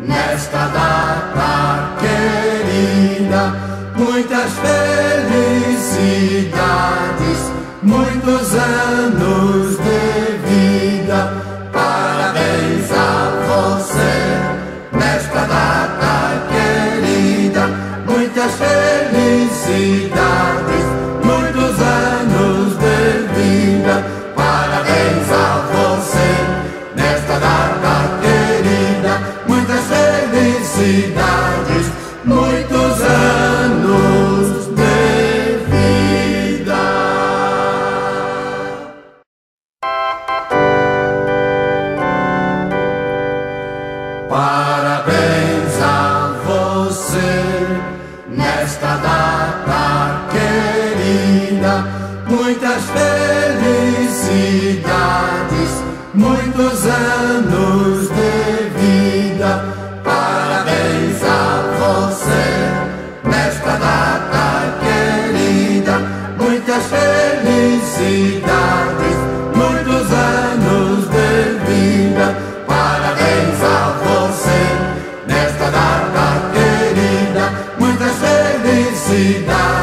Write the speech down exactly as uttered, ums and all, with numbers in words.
nesta data querida, muitas felicidades, muitos anos de vida. Parabéns a você, nesta data querida, muitas felicidades, muitos anos de vida. Parabéns a você, nesta data querida, muitas felicidades, muitos anos de vida. Parabéns a você, nesta data querida, muitas felicidades, muitos anos de vida. Parabéns a você, nesta data querida, muitas felicidades, muitos anos de vida. Parabéns a você, nesta data querida, muitas felicidades.